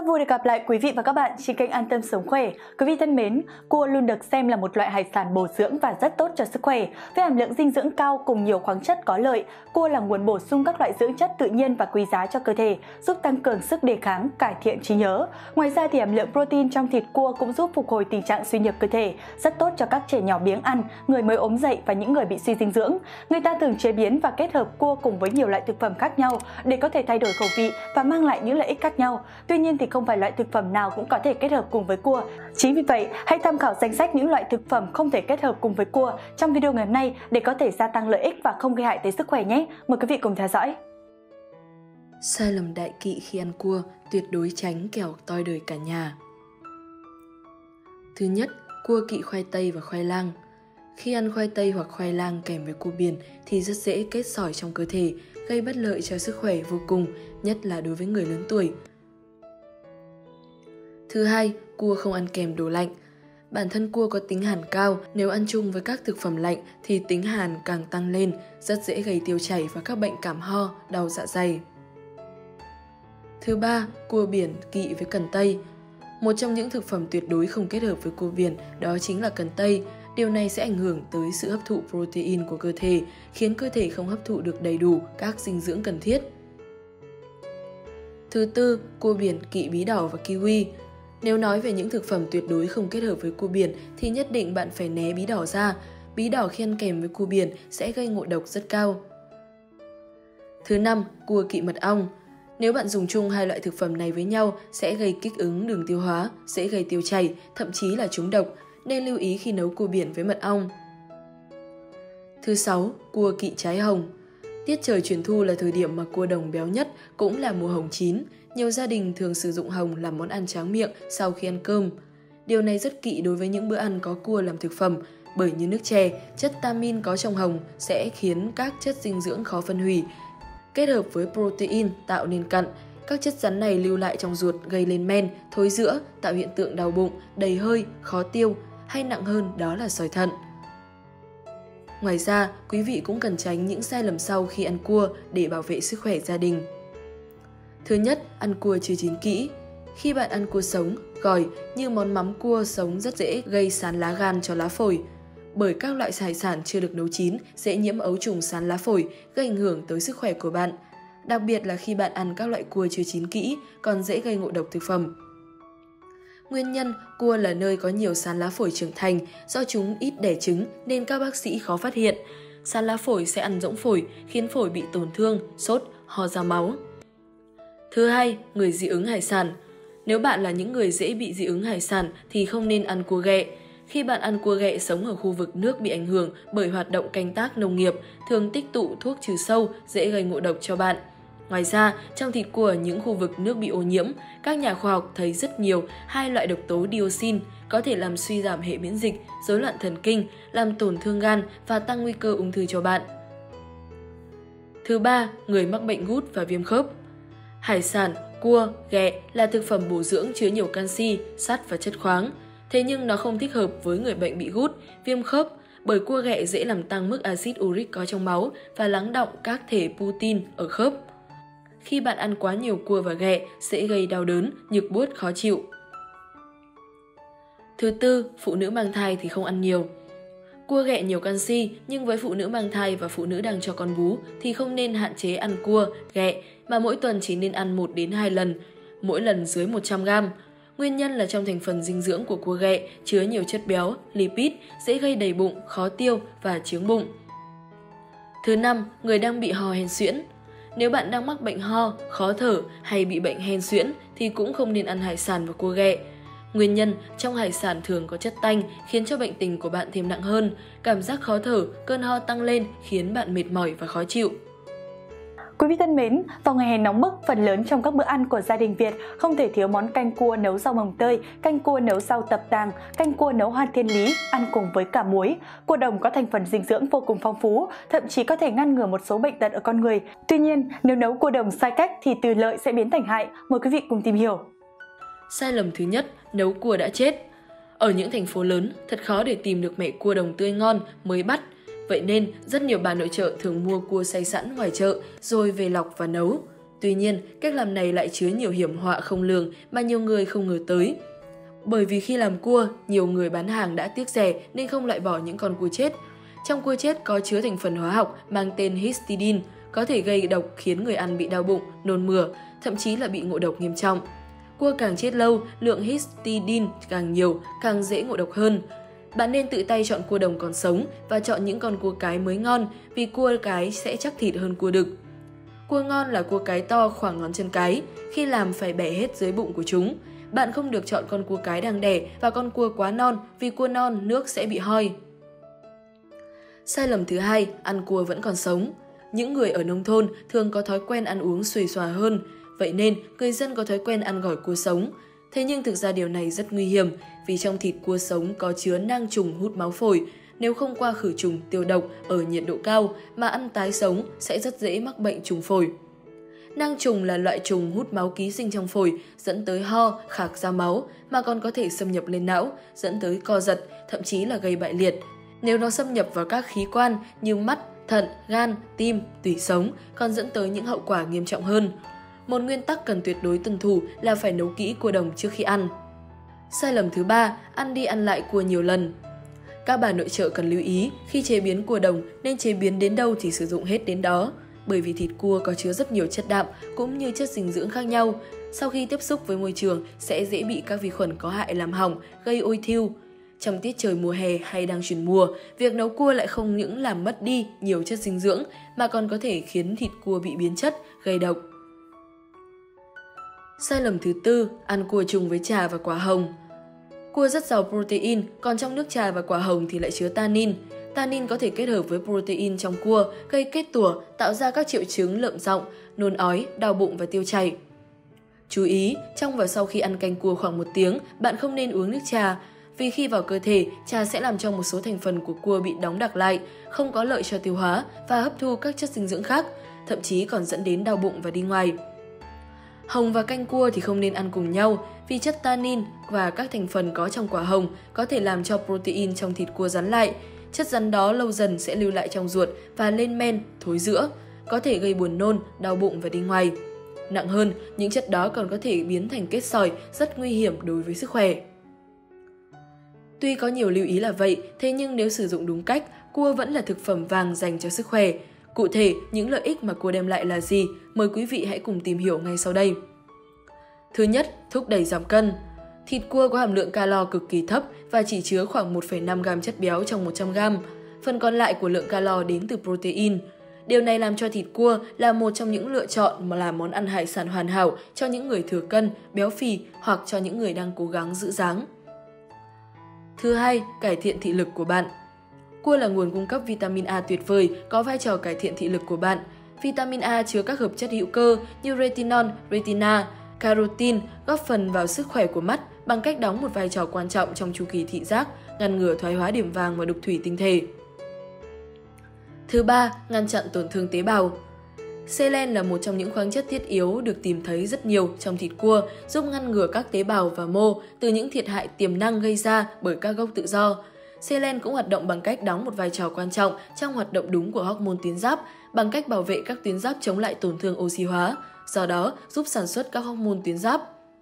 Rất vui được gặp lại quý vị và các bạn trên kênh An Tâm Sống Khỏe. Quý vị thân mến, cua luôn được xem là một loại hải sản bổ dưỡng và rất tốt cho sức khỏe. Với hàm lượng dinh dưỡng cao cùng nhiều khoáng chất có lợi, cua là nguồn bổ sung các loại dưỡng chất tự nhiên và quý giá cho cơ thể, giúp tăng cường sức đề kháng, cải thiện trí nhớ. Ngoài ra thì hàm lượng protein trong thịt cua cũng giúp phục hồi tình trạng suy nhược cơ thể, rất tốt cho các trẻ nhỏ biếng ăn, người mới ốm dậy và những người bị suy dinh dưỡng. Người ta thường chế biến và kết hợp cua cùng với nhiều loại thực phẩm khác nhau để có thể thay đổi khẩu vị và mang lại những lợi ích khác nhau. Tuy nhiên thì không phải loại thực phẩm nào cũng có thể kết hợp cùng với cua. Chính vì vậy, hãy tham khảo danh sách những loại thực phẩm không thể kết hợp cùng với cua trong video ngày hôm nay để có thể gia tăng lợi ích và không gây hại tới sức khỏe nhé. Mời quý vị cùng theo dõi. Sai lầm đại kỵ khi ăn cua, tuyệt đối tránh kẻo toi đời cả nhà. Thứ nhất, cua kỵ khoai tây và khoai lang. Khi ăn khoai tây hoặc khoai lang kèm với cua biển thì rất dễ kết sỏi trong cơ thể, gây bất lợi cho sức khỏe vô cùng, nhất là đối với người lớn tuổi. Thứ hai, cua không ăn kèm đồ lạnh. Bản thân cua có tính hàn cao, nếu ăn chung với các thực phẩm lạnh thì tính hàn càng tăng lên, rất dễ gây tiêu chảy và các bệnh cảm ho, đau dạ dày. Thứ ba, cua biển kỵ với cần tây. Một trong những thực phẩm tuyệt đối không kết hợp với cua biển đó chính là cần tây. Điều này sẽ ảnh hưởng tới sự hấp thụ protein của cơ thể, khiến cơ thể không hấp thụ được đầy đủ các dinh dưỡng cần thiết. Thứ tư, cua biển kỵ bí đỏ và kiwi. Nếu nói về những thực phẩm tuyệt đối không kết hợp với cua biển thì nhất định bạn phải né bí đỏ ra. Bí đỏ khi ăn kèm với cua biển sẽ gây ngộ độc rất cao. Thứ năm, cua kỵ mật ong. Nếu bạn dùng chung hai loại thực phẩm này với nhau sẽ gây kích ứng đường tiêu hóa, sẽ gây tiêu chảy, thậm chí là trúng độc, nên lưu ý khi nấu cua biển với mật ong. Thứ sáu, cua kỵ trái hồng. Tiết trời chuyển thu là thời điểm mà cua đồng béo nhất, cũng là mùa hồng chín. Nhiều gia đình thường sử dụng hồng làm món ăn tráng miệng sau khi ăn cơm. Điều này rất kỵ đối với những bữa ăn có cua làm thực phẩm, bởi như nước chè, chất tamin có trong hồng sẽ khiến các chất dinh dưỡng khó phân hủy, kết hợp với protein tạo nên cặn. Các chất rắn này lưu lại trong ruột gây lên men, thối rữa, tạo hiện tượng đau bụng, đầy hơi, khó tiêu, hay nặng hơn đó là sỏi thận. Ngoài ra, quý vị cũng cần tránh những sai lầm sau khi ăn cua để bảo vệ sức khỏe gia đình. Thứ nhất, ăn cua chưa chín kỹ. Khi bạn ăn cua sống, gỏi như món mắm cua sống rất dễ gây sán lá gan cho lá phổi. Bởi các loại hải sản chưa được nấu chín dễ nhiễm ấu trùng sán lá phổi, gây ảnh hưởng tới sức khỏe của bạn. Đặc biệt là khi bạn ăn các loại cua chưa chín kỹ còn dễ gây ngộ độc thực phẩm. Nguyên nhân, cua là nơi có nhiều sán lá phổi trưởng thành, do chúng ít đẻ trứng nên các bác sĩ khó phát hiện. Sán lá phổi sẽ ăn rỗng phổi, khiến phổi bị tổn thương, sốt, ho ra máu. Thứ hai, người dị ứng hải sản. Nếu bạn là những người dễ bị dị ứng hải sản thì không nên ăn cua ghẹ. Khi bạn ăn cua ghẹ sống ở khu vực nước bị ảnh hưởng bởi hoạt động canh tác nông nghiệp, thường tích tụ thuốc trừ sâu, dễ gây ngộ độc cho bạn. Ngoài ra, trong thịt cua ở những khu vực nước bị ô nhiễm, các nhà khoa học thấy rất nhiều hai loại độc tố dioxin có thể làm suy giảm hệ miễn dịch, rối loạn thần kinh, làm tổn thương gan và tăng nguy cơ ung thư cho bạn. Thứ ba, người mắc bệnh gút và viêm khớp. Hải sản, cua, ghẹ là thực phẩm bổ dưỡng chứa nhiều canxi, sắt và chất khoáng. Thế nhưng nó không thích hợp với người bệnh bị gút, viêm khớp, bởi cua ghẹ dễ làm tăng mức axit uric có trong máu và lắng đọng các thể putin ở khớp. Khi bạn ăn quá nhiều cua và ghẹ sẽ gây đau đớn, nhức buốt khó chịu. Thứ tư, phụ nữ mang thai thì không ăn nhiều. Cua ghẹ nhiều canxi, nhưng với phụ nữ mang thai và phụ nữ đang cho con bú thì không nên hạn chế ăn cua, ghẹ mà mỗi tuần chỉ nên ăn 1 đến 2 lần, mỗi lần dưới 100 g. Nguyên nhân là trong thành phần dinh dưỡng của cua ghẹ chứa nhiều chất béo, lipid, dễ gây đầy bụng, khó tiêu và chướng bụng. Thứ năm, người đang bị ho hen suyễn. Nếu bạn đang mắc bệnh ho, khó thở hay bị bệnh hen suyễn thì cũng không nên ăn hải sản và cua ghẹ. Nguyên nhân, trong hải sản thường có chất tanh khiến cho bệnh tình của bạn thêm nặng hơn, cảm giác khó thở, cơn ho tăng lên khiến bạn mệt mỏi và khó chịu. Quý vị thân mến, vào ngày hè nóng bức, phần lớn trong các bữa ăn của gia đình Việt không thể thiếu món canh cua nấu rau mồng tơi, canh cua nấu rau tập tàng, canh cua nấu hoa thiên lý, ăn cùng với cả muối. Cua đồng có thành phần dinh dưỡng vô cùng phong phú, thậm chí có thể ngăn ngừa một số bệnh tật ở con người. Tuy nhiên, nếu nấu cua đồng sai cách thì từ lợi sẽ biến thành hại. Mời quý vị cùng tìm hiểu. Sai lầm thứ nhất, nấu cua đã chết. Ở những thành phố lớn, thật khó để tìm được mẻ cua đồng tươi ngon mới bắt. Vậy nên, rất nhiều bà nội trợ thường mua cua xay sẵn ngoài chợ rồi về lọc và nấu. Tuy nhiên, cách làm này lại chứa nhiều hiểm họa không lường mà nhiều người không ngờ tới. Bởi vì khi làm cua, nhiều người bán hàng đã tiếc rẻ nên không loại bỏ những con cua chết. Trong cua chết có chứa thành phần hóa học mang tên histidine, có thể gây độc khiến người ăn bị đau bụng, nôn mửa, thậm chí là bị ngộ độc nghiêm trọng. Cua càng chết lâu, lượng histidine càng nhiều, càng dễ ngộ độc hơn. Bạn nên tự tay chọn cua đồng còn sống và chọn những con cua cái mới ngon vì cua cái sẽ chắc thịt hơn cua đực. Cua ngon là cua cái to khoảng ngón chân cái, khi làm phải bẻ hết dưới bụng của chúng. Bạn không được chọn con cua cái đang đẻ và con cua quá non vì cua non nước sẽ bị hoi. Sai lầm thứ hai, ăn cua vẫn còn sống. Những người ở nông thôn thường có thói quen ăn uống xuề xòa hơn, vậy nên người dân có thói quen ăn gỏi cua sống. Thế nhưng thực ra điều này rất nguy hiểm vì trong thịt cua sống có chứa nang trùng hút máu phổi. Nếu không qua khử trùng tiêu độc ở nhiệt độ cao mà ăn tái sống sẽ rất dễ mắc bệnh trùng phổi. Nang trùng là loại trùng hút máu ký sinh trong phổi, dẫn tới ho, khạc ra máu mà còn có thể xâm nhập lên não, dẫn tới co giật, thậm chí là gây bại liệt. Nếu nó xâm nhập vào các khí quan như mắt, thận, gan, tim, tủy sống còn dẫn tới những hậu quả nghiêm trọng hơn. Một nguyên tắc cần tuyệt đối tuân thủ là phải nấu kỹ cua đồng trước khi ăn. Sai lầm thứ ba, ăn đi ăn lại cua nhiều lần. Các bà nội trợ cần lưu ý, khi chế biến cua đồng nên chế biến đến đâu thì sử dụng hết đến đó. Bởi vì thịt cua có chứa rất nhiều chất đạm cũng như chất dinh dưỡng khác nhau. Sau khi tiếp xúc với môi trường sẽ dễ bị các vi khuẩn có hại làm hỏng, gây ôi thiêu. Trong tiết trời mùa hè hay đang chuyển mùa, việc nấu cua lại không những làm mất đi nhiều chất dinh dưỡng mà còn có thể khiến thịt cua bị biến chất, gây độc. Sai lầm thứ tư, ăn cua chung với trà và quả hồng. Cua rất giàu protein, còn trong nước trà và quả hồng thì lại chứa tannin. Tannin có thể kết hợp với protein trong cua, gây kết tủa, tạo ra các triệu chứng lợm giọng, nôn ói, đau bụng và tiêu chảy. Chú ý, trong và sau khi ăn canh cua khoảng 1 tiếng, bạn không nên uống nước trà, vì khi vào cơ thể, trà sẽ làm cho một số thành phần của cua bị đóng đặc lại, không có lợi cho tiêu hóa và hấp thu các chất dinh dưỡng khác, thậm chí còn dẫn đến đau bụng và đi ngoài. Hồng và canh cua thì không nên ăn cùng nhau vì chất tannin và các thành phần có trong quả hồng có thể làm cho protein trong thịt cua rắn lại. Chất rắn đó lâu dần sẽ lưu lại trong ruột và lên men, thối rữa, có thể gây buồn nôn, đau bụng và đi ngoài. Nặng hơn, những chất đó còn có thể biến thành kết sỏi, rất nguy hiểm đối với sức khỏe. Tuy có nhiều lưu ý là vậy, thế nhưng nếu sử dụng đúng cách, cua vẫn là thực phẩm vàng dành cho sức khỏe. Cụ thể, những lợi ích mà cua đem lại là gì? Mời quý vị hãy cùng tìm hiểu ngay sau đây. Thứ nhất, thúc đẩy giảm cân. Thịt cua có hàm lượng calo cực kỳ thấp và chỉ chứa khoảng 1,5 gram chất béo trong 100 gram. Phần còn lại của lượng calo đến từ protein. Điều này làm cho thịt cua là một trong những lựa chọn mà là món ăn hải sản hoàn hảo cho những người thừa cân, béo phì hoặc cho những người đang cố gắng giữ dáng. Thứ hai, cải thiện thị lực của bạn. Cua là nguồn cung cấp vitamin A tuyệt vời, có vai trò cải thiện thị lực của bạn. Vitamin A chứa các hợp chất hữu cơ như retinol, retina, carotene góp phần vào sức khỏe của mắt bằng cách đóng một vai trò quan trọng trong chu kỳ thị giác, ngăn ngừa thoái hóa điểm vàng và đục thủy tinh thể. Thứ ba, ngăn chặn tổn thương tế bào. Selen là một trong những khoáng chất thiết yếu được tìm thấy rất nhiều trong thịt cua, giúp ngăn ngừa các tế bào và mô từ những thiệt hại tiềm năng gây ra bởi các gốc tự do. Selen cũng hoạt động bằng cách đóng một vai trò quan trọng trong hoạt động đúng của hormone tuyến giáp, bằng cách bảo vệ các tuyến giáp chống lại tổn thương oxy hóa, do đó giúp sản xuất các hormone tuyến giáp.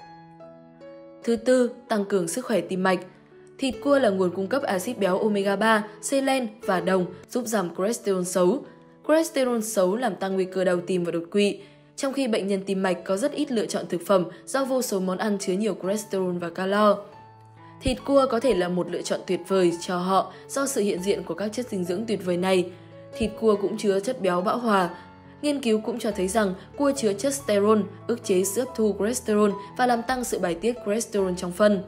Thứ tư, tăng cường sức khỏe tim mạch. Thịt cua là nguồn cung cấp axit béo omega 3, selen và đồng, giúp giảm cholesterol xấu. Cholesterol xấu làm tăng nguy cơ đau tim và đột quỵ. Trong khi bệnh nhân tim mạch có rất ít lựa chọn thực phẩm do vô số món ăn chứa nhiều cholesterol và calo. Thịt cua có thể là một lựa chọn tuyệt vời cho họ do sự hiện diện của các chất dinh dưỡng tuyệt vời này. Thịt cua cũng chứa chất béo bão hòa. Nghiên cứu cũng cho thấy rằng cua chứa chất sterol, ức chế sự hấp thu cholesterol và làm tăng sự bài tiết cholesterol trong phân.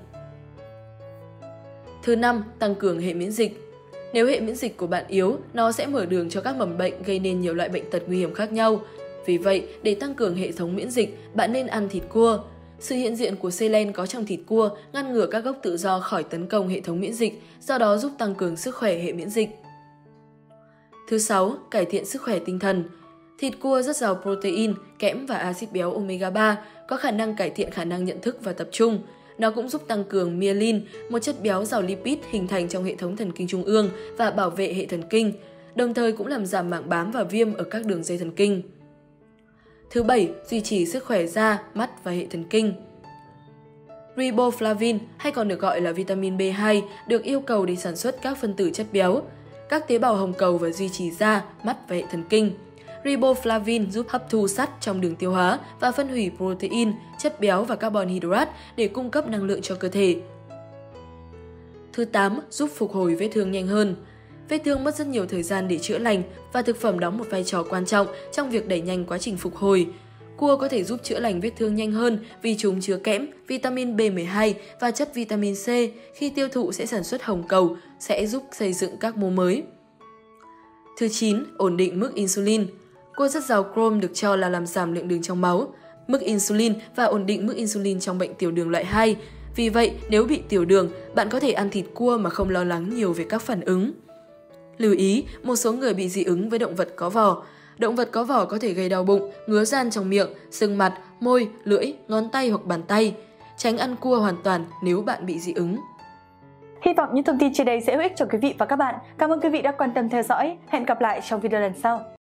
Thứ năm, tăng cường hệ miễn dịch. Nếu hệ miễn dịch của bạn yếu, nó sẽ mở đường cho các mầm bệnh gây nên nhiều loại bệnh tật nguy hiểm khác nhau. Vì vậy, để tăng cường hệ thống miễn dịch, bạn nên ăn thịt cua. Sự hiện diện của selen có trong thịt cua ngăn ngừa các gốc tự do khỏi tấn công hệ thống miễn dịch, do đó giúp tăng cường sức khỏe hệ miễn dịch. Thứ sáu, cải thiện sức khỏe tinh thần. Thịt cua rất giàu protein, kẽm và axit béo omega 3, có khả năng cải thiện khả năng nhận thức và tập trung. Nó cũng giúp tăng cường myelin, một chất béo giàu lipid hình thành trong hệ thống thần kinh trung ương và bảo vệ hệ thần kinh, đồng thời cũng làm giảm mảng bám và viêm ở các đường dây thần kinh. Thứ 7, duy trì sức khỏe da, mắt và hệ thần kinh. Riboflavin, hay còn được gọi là vitamin B2, được yêu cầu để sản xuất các phân tử chất béo, các tế bào hồng cầu và duy trì da, mắt và hệ thần kinh. Riboflavin giúp hấp thu sắt trong đường tiêu hóa và phân hủy protein, chất béo và carbon hydrate để cung cấp năng lượng cho cơ thể. Thứ 8, giúp phục hồi vết thương nhanh hơn. Vết thương mất rất nhiều thời gian để chữa lành và thực phẩm đóng một vai trò quan trọng trong việc đẩy nhanh quá trình phục hồi. Cua có thể giúp chữa lành vết thương nhanh hơn vì chúng chứa kẽm, vitamin B12 và chất vitamin C. Khi tiêu thụ sẽ sản xuất hồng cầu, sẽ giúp xây dựng các mô mới. Thứ 9, ổn định mức insulin. Cua rất giàu chrome được cho là làm giảm lượng đường trong máu, mức insulin và ổn định mức insulin trong bệnh tiểu đường loại 2. Vì vậy, nếu bị tiểu đường, bạn có thể ăn thịt cua mà không lo lắng nhiều về các phản ứng. Lưu ý, một số người bị dị ứng với động vật có vỏ. Động vật có vỏ có thể gây đau bụng, ngứa ran trong miệng, sưng mặt, môi, lưỡi, ngón tay hoặc bàn tay. Tránh ăn cua hoàn toàn nếu bạn bị dị ứng. Hy vọng những thông tin trên đây sẽ hữu ích cho quý vị và các bạn. Cảm ơn quý vị đã quan tâm theo dõi. Hẹn gặp lại trong video lần sau.